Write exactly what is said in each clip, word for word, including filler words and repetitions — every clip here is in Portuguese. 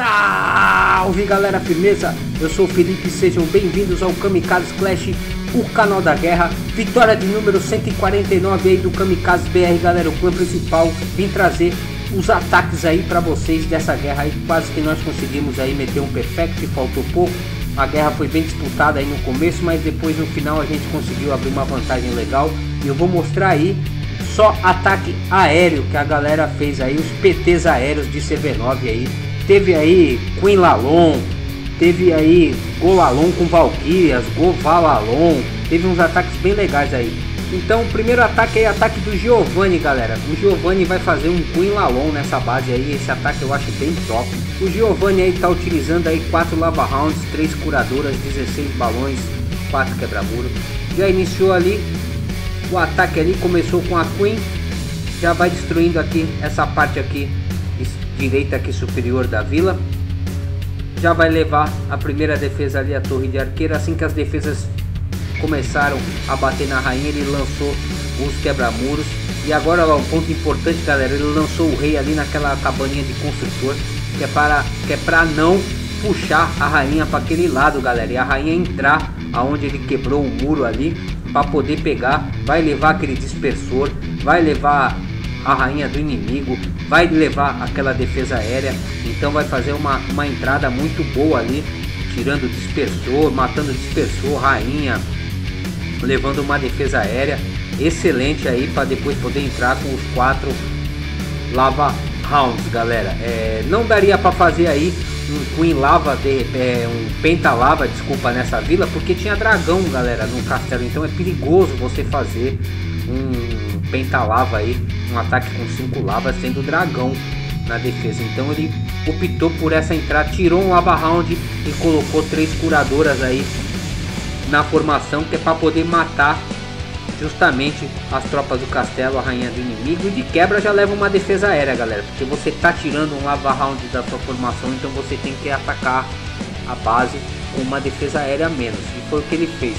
Salve galera, firmeza? Eu sou o Felipe, sejam bem-vindos ao Kamikaze Clash, o canal da guerra. Vitória de número cento e quarenta e nove aí do Kamikaze B R, galera, o clã principal. Vim trazer os ataques aí pra vocês dessa guerra aí. Quase que nós conseguimos aí meter um perfect, faltou pouco. A guerra foi bem disputada aí no começo, mas depois no final a gente conseguiu abrir uma vantagem legal. E eu vou mostrar aí só ataque aéreo que a galera fez aí, os P Ts aéreos de C V nove aí. Teve aí Queen Lalon, teve aí Golalon com Valkyrias, Govalalon, teve uns ataques bem legais aí. Então o primeiro ataque é ataque do Giovanni, galera. O Giovanni vai fazer um Queen Lalon nessa base aí, esse ataque eu acho bem top. O Giovanni aí tá utilizando aí quatro Lava Rounds, três curadoras, dezesseis balões, quatro quebra-muro. Já iniciou ali o ataque ali, começou com a Queen, já vai destruindo aqui essa parte aqui direita aqui superior da vila. Já vai levar a primeira defesa ali, a torre de arqueiro. Assim que as defesas começaram a bater na rainha, ele lançou os quebra-muros. E agora lá um ponto importante, galera, ele lançou o rei ali naquela cabaninha de construtor, que é para que é para não puxar a rainha para aquele lado, galera, e a rainha entrar aonde ele quebrou o muro ali para poder pegar. Vai levar aquele dispersor, vai levar a rainha do inimigo, vai levar aquela defesa aérea. Então vai fazer uma, uma entrada muito boa ali, tirando o dispersor, matando o dispersor, rainha, levando uma defesa aérea excelente aí para depois poder entrar com os quatro lava rounds, galera. É, não daria para fazer aí um Queen Lava, de, é, um Penta Lava, desculpa, nessa vila, porque tinha dragão, galera, no castelo. Então é perigoso você fazer um Penta Lava aí, um ataque com cinco lavas sendo dragão na defesa. Então ele optou por essa entrada, tirou um Lava Round e colocou três curadoras aí na formação, que é para poder matar justamente as tropas do castelo, a rainha do inimigo. E de quebra já leva uma defesa aérea, galera, porque você tá tirando um Lava Round da sua formação, então você tem que atacar a base com uma defesa aérea a menos, e foi o que ele fez.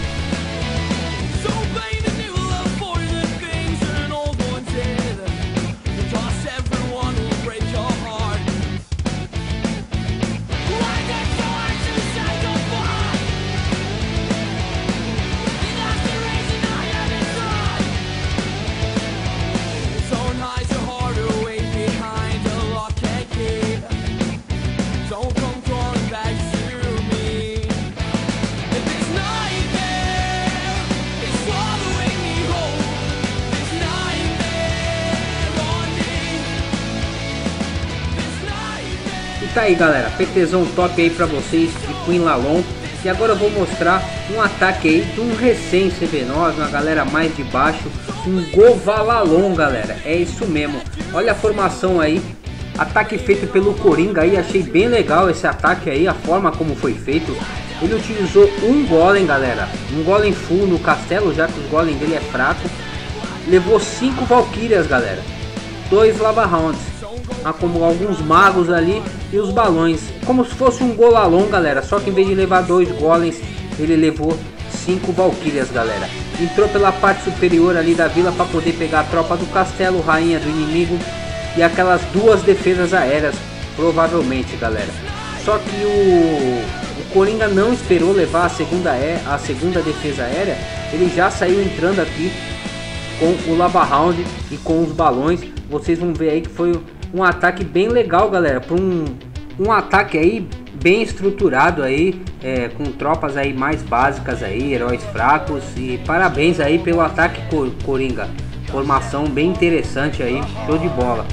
Tá aí, galera, PTzão top aí pra vocês de Queen Lalon. E agora eu vou mostrar um ataque aí de um recém C V nove, uma galera mais de baixo, um Govalalon, galera. É isso mesmo, olha a formação aí, ataque feito pelo Coringa aí. Achei bem legal esse ataque aí, a forma como foi feito. Ele utilizou um golem, galera, um golem full no castelo, já que o golem dele é fraco. Levou cinco Valkyrias, galera, dois Lava Rounds, como alguns magos ali e os balões, como se fosse um Golalon, galera, só que em vez de levar dois golems, ele levou cinco Valkyrias, galera. Entrou pela parte superior ali da vila para poder pegar a tropa do castelo, rainha do inimigo e aquelas duas defesas aéreas, provavelmente, galera. Só que o, o Coringa não esperou levar a segunda, é, a segunda defesa aérea, ele já saiu entrando aqui com o Lava Round e com os balões. Vocês vão ver aí que foi um ataque bem legal, galera, para um, um ataque aí bem estruturado aí, é, com tropas aí mais básicas aí, heróis fracos. E parabéns aí pelo ataque, Coringa, formação bem interessante aí, show de bola.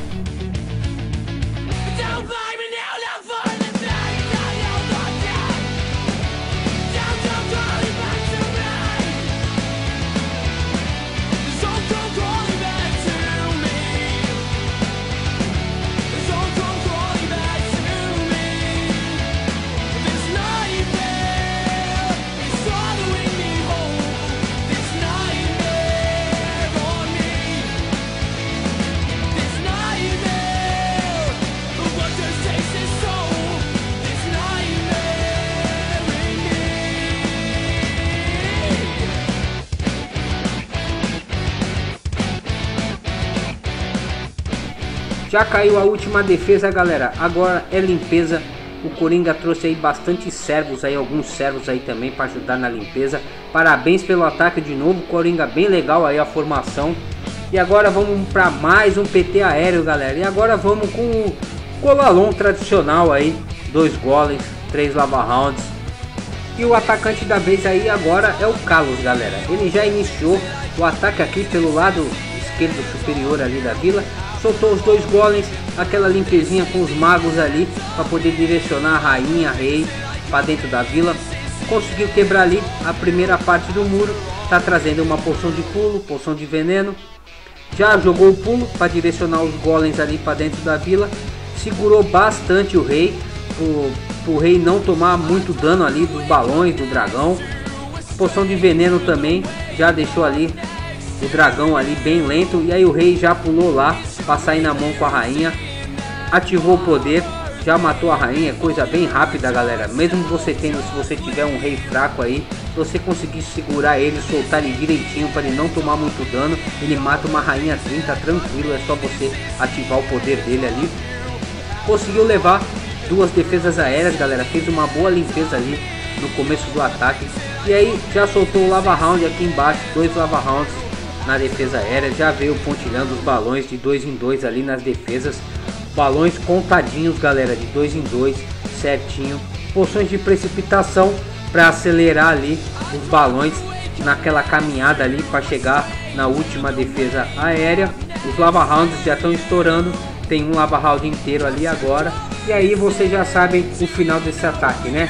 Já caiu a última defesa, galera. Agora é limpeza. O Coringa trouxe aí bastante servos aí, alguns servos aí também para ajudar na limpeza. Parabéns pelo ataque de novo, Coringa, bem legal aí a formação. E agora vamos para mais um P T aéreo, galera. E agora vamos com o Golalon tradicional aí, dois golems, três lava rounds. E o atacante da vez aí agora é o Carlos, galera. Ele já iniciou o ataque aqui pelo lado esquerdo superior ali da vila. Soltou os dois golems, aquela limpezinha com os magos ali para poder direcionar a rainha, rei para dentro da vila. Conseguiu quebrar ali a primeira parte do muro. Tá trazendo uma poção de pulo, poção de veneno. Já jogou o pulo para direcionar os golems ali para dentro da vila. Segurou bastante o rei, para o rei não tomar muito dano ali dos balões do dragão. Poção de veneno também já deixou ali o dragão ali bem lento. E aí o rei já pulou lá para sair na mão com a rainha. Ativou o poder, já matou a rainha. Coisa bem rápida, galera. Mesmo você tendo, se você tiver um rei fraco aí, se você conseguir segurar ele, soltar ele direitinho para ele não tomar muito dano, ele mata uma rainha trinta tranquilo. É só você ativar o poder dele ali. Conseguiu levar duas defesas aéreas, galera. Fez uma boa limpeza ali no começo do ataque. E aí já soltou o lava round aqui embaixo, dois lava rounds na defesa aérea. Já veio pontilhando os balões de dois em dois ali nas defesas. Balões contadinhos, galera, de dois em dois, certinho. Poções de precipitação para acelerar ali os balões naquela caminhada ali para chegar na última defesa aérea. Os lava rounds já estão estourando. Tem um lava round inteiro ali agora. E aí vocês já sabem o final desse ataque, né?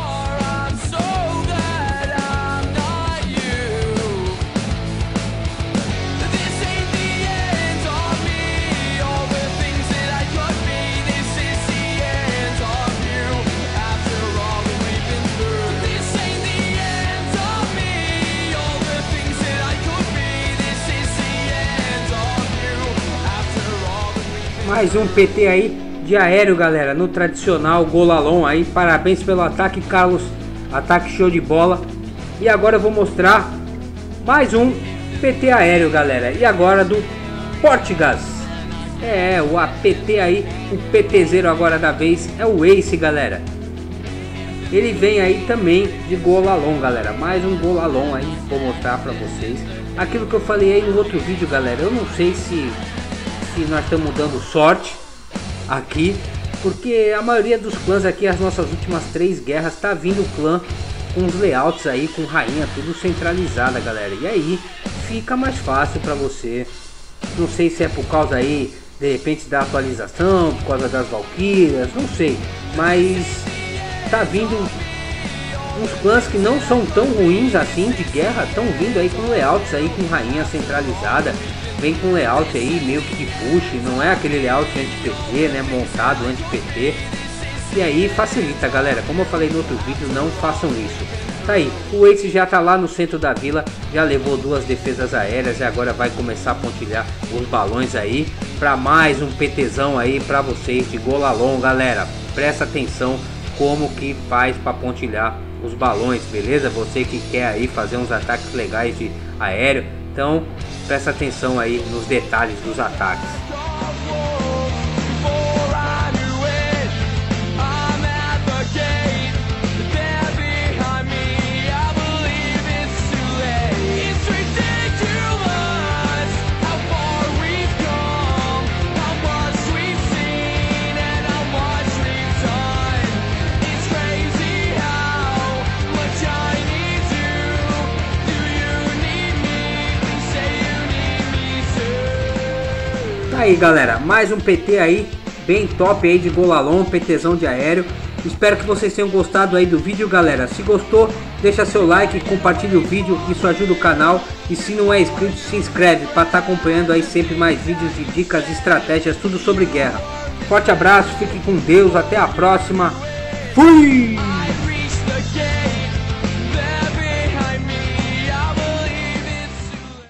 Mais um P T aí de aéreo, galera, no tradicional Golalon aí. Parabéns pelo ataque, Carlos. Ataque show de bola. E agora eu vou mostrar mais um P T aéreo, galera. E agora do Portigas. É, o A P T aí, o PTzeiro agora da vez é o Ace, galera. Ele vem aí também de Golalon, galera. Mais um Golalon aí, vou mostrar pra vocês. Aquilo que eu falei aí no outro vídeo, galera. Eu não sei se... que nós estamos dando sorte aqui, porque a maioria dos clãs aqui, as nossas últimas três guerras, tá vindo o clã com os layouts aí, com rainha tudo centralizada, galera. E aí fica mais fácil para você. Não sei se é por causa aí, de repente, da atualização, por causa das valquírias, não sei, mas tá vindo uns clãs que não são tão ruins assim de guerra, estão vindo aí com layouts aí, com rainha centralizada. Vem com layout aí meio que de push, não é aquele layout anti-P T, né, montado anti-P T. E aí facilita, galera. Como eu falei no outro vídeo, não façam isso. Tá aí, o Ace já tá lá no centro da vila, já levou duas defesas aéreas e agora vai começar a pontilhar os balões aí para mais um PTzão aí para vocês de Golalon, galera. Presta atenção como que faz para pontilhar os balões, beleza? Você que quer aí fazer uns ataques legais de aéreo, então presta atenção aí nos detalhes dos ataques. Aí, galera, mais um P T aí bem top aí de Golalon, PTzão de aéreo. Espero que vocês tenham gostado aí do vídeo, galera. Se gostou, deixa seu like, compartilha o vídeo, isso ajuda o canal. E se não é inscrito, se inscreve para estar acompanhando aí sempre mais vídeos de dicas, estratégias, tudo sobre guerra. Forte abraço, fique com Deus, até a próxima. Fui!